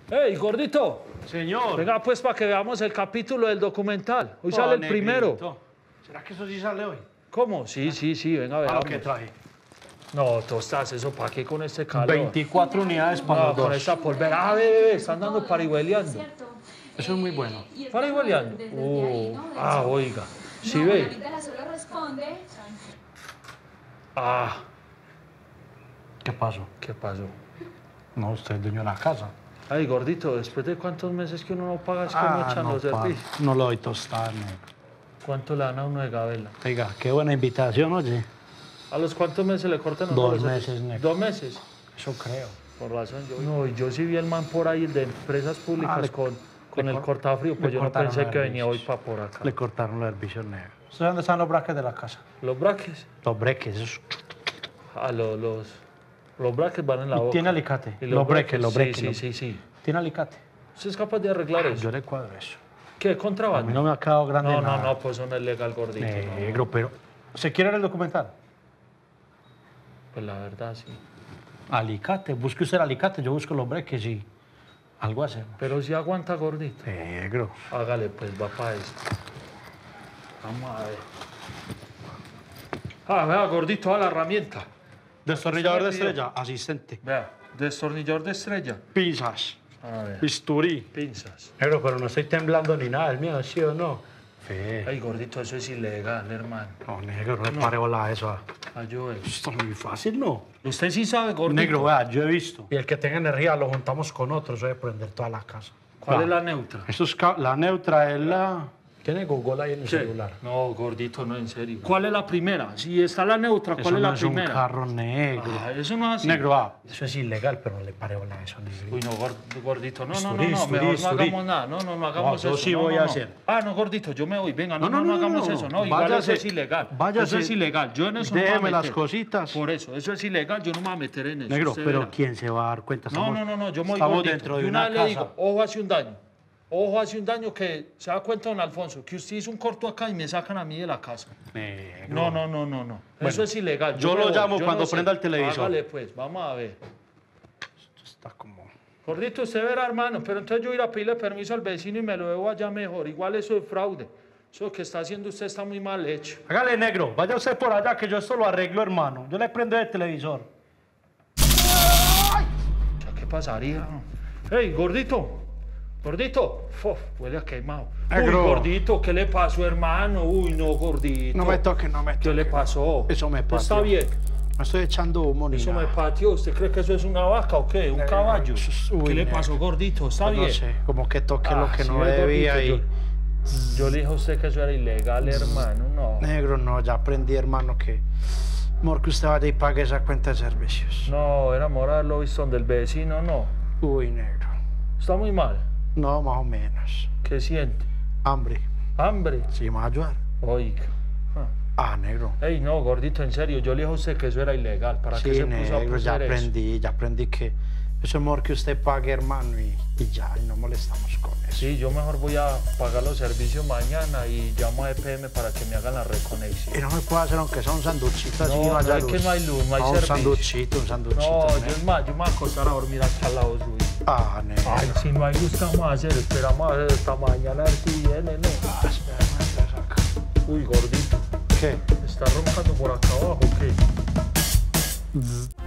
¡Ey, gordito! Señor. Venga, pues, para que veamos el capítulo del documental. Hoy sale el primero. ¿Será que eso sí sale hoy? ¿Cómo? Sí, venga, A veamos. lo que traje. No, tostas, ¿eso para qué con este calor? 24 unidades para No, los dos. con esta polvera. Ah, bebé, están dando parihueleando. Eso es muy bueno. ¿Parihueleando? Oiga. ¿Sí ve? Ah, ¿Qué pasó? ¿qué pasó? No, usted es dueño de la casa. Ay, gordito, ¿después de cuántos meses que uno no paga es como echan no, los servicios? no lo doy tostada, negro. ¿Cuánto le dan a uno de gabela? Oiga, qué buena invitación, oye. ¿A los cuántos meses le cortan a uno 2 los meses, servicios? negro. 2 meses. Eso creo. Por razón, yo sí vi el man por ahí, el de empresas públicas con el cortafrío, pues yo no pensé que venía hoy para por acá. Le cortaron los servicios, negro. ¿Usted dónde están los braques de la casa? ¿Los braques? Los breques, esos. Ah, los braques van en la boca. ¿Tiene alicate? ¿Y Los breques. Sí. ¿Tiene alicate? ¿Usted es capaz de arreglar eso? Yo le cuadro eso. ¿Qué? A mí ¿Contrabando? no me ha quedado grande nada. No, pues eso no es legal, gordito. Negro, no. pero... ¿Se quiere ver el documental? Pues la verdad, sí. Alicate, busque usted el alicate, yo busco los breques y algo hacemos. Pero si aguanta, gordito. Negro. Hágale, pues, va para esto. Vamos a ver. Vea, gordito, a la herramienta. Destornillador de ¿Usted me estrella, asistente. Vea, destornillador de estrella. Pinzas, A ver, bisturí. pinzas. Negro, pero no estoy temblando ni nada, el mío, ¿sí o no? Fe. Ay, gordito, eso es ilegal, hermano. No, negro, no le pare bola a eso. Ayúdeme. Esto es muy fácil, ¿no? Usted sí sabe, gordito. Negro, vea, yo he visto. Y el que tenga energía lo juntamos con otro, eso debe prender toda la casa. ¿Cuál es la neutra? Eso es la neutra, es la... ¿Tiene Google ahí en el ¿Qué? celular? No, gordito, no, en serio. ¿Cuál es la primera? Si está la neutra, ¿cuál Eso es no la es primera? un carro negro. Eso no es así. Negro, eso es ilegal, pero no le pare bola a eso, negro. Uy, no, gordito, no, Bisturí, mejor no bisturí. hagamos nada, no hagamos yo eso. sí voy a hacer. No, gordito, yo me voy, venga, no No, hagamos eso, no, igual váyase, eso es ilegal. váyase. Eso es ilegal, yo en eso no me voy a Déjeme las meter. cositas. Por eso es ilegal, yo no me voy a meter en eso. Negro, usted pero verá. ¿quién se va a dar cuenta? No, yo me voy estamos gordito. dentro de una una vez casa. le digo, ojo hace un daño. Ojo hace un daño que se da cuenta, don Alfonso, que usted hizo un corto acá y me sacan a mí de la casa. Negro. No. Eso es ilegal. yo me lo voy, llamo yo cuando no sé. prenda el televisor. Hágale pues, vamos a ver. Está como... Gordito, usted verá, hermano, pero entonces yo ir a pedirle permiso al vecino y me lo debo allá mejor. Igual eso es fraude. Eso que está haciendo usted está muy mal hecho. Hágale, negro, vaya usted por allá que yo esto lo arreglo, hermano. Yo le prendo el televisor. Ya, ¿qué pasaría? ¡Ey, gordito! Gordito, huele a quemado. Negro. Uy, gordito, ¿qué le pasó, hermano? Uy, no, gordito. No me toque, no me toque. ¿Qué le pasó? Eso me pateó. Está bien. No estoy echando humo ni Eso me nada. pateó. ¿Usted cree que eso es una vaca o qué? ¿Un caballo? Uy, ¿Qué le negro. pasó, gordito? ¿Está bien? No sé, como que toque lo que sí, no ve, debía gordito, y... Yo le dije a usted que eso era ilegal, hermano. No. Negro, no, ya aprendí, hermano, que... Mejor que usted vaya y pague esa cuenta de servicios. No, era moral lo visto del vecino, no. Uy, negro. Está muy mal. No, más o menos. ¿Qué siente? Hambre. ¿Hambre? Sí, me va a ayudar. Oiga. Negro. Ey, no, gordito, en serio, yo le dije a usted que eso era ilegal. ¿Para qué Sí, se puso a negro, ya hacer eso? aprendí que eso es mejor que usted pague, hermano, y ya, y no molestamos con eso. Sí, yo mejor voy a pagar los servicios mañana y llamo a EPM para que me hagan la reconexión. Y no me puede hacer aunque sea un sanduchito así, No, haya es que luz. no hay luz, no hay un servicio. un sanduchito. No, yo negro. es más, yo me voy a acostar a dormir acá al lado suyo. Negro. Ay, si no hay luz, ¿qué vamos a hacer? Esperamos a ver hasta mañana a ver si viene, ¿no? Espérame, acá. Uy, gordito, ¿Qué? ¿está roncando por acá abajo o qué?